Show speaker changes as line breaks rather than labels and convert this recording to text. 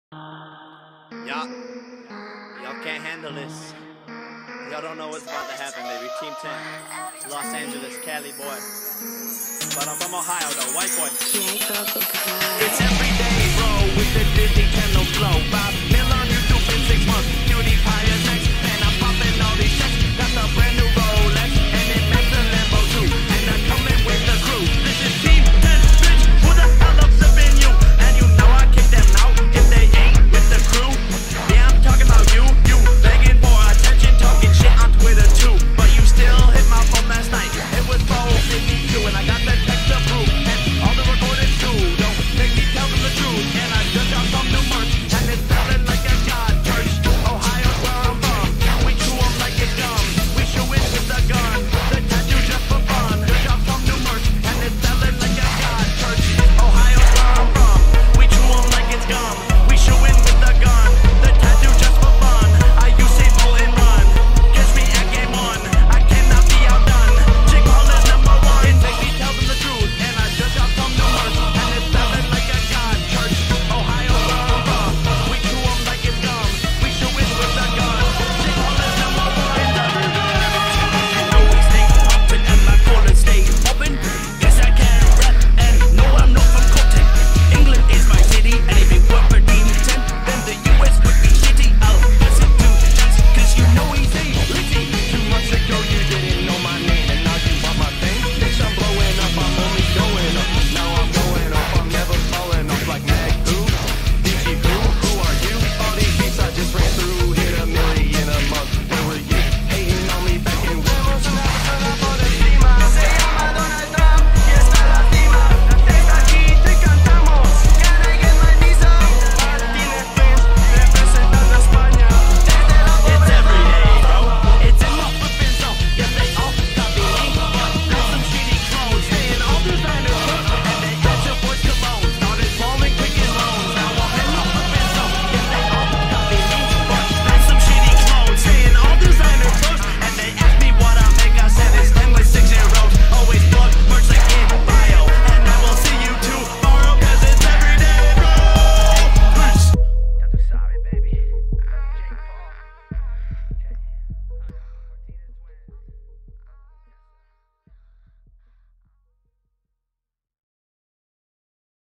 Y'all can't handle this. Y'all don't know what's about to happen, baby. Team 10, Los Angeles, Cali boy. But I'm from Ohio, though, white boy.
It's every day, bro, with the Disney Channel.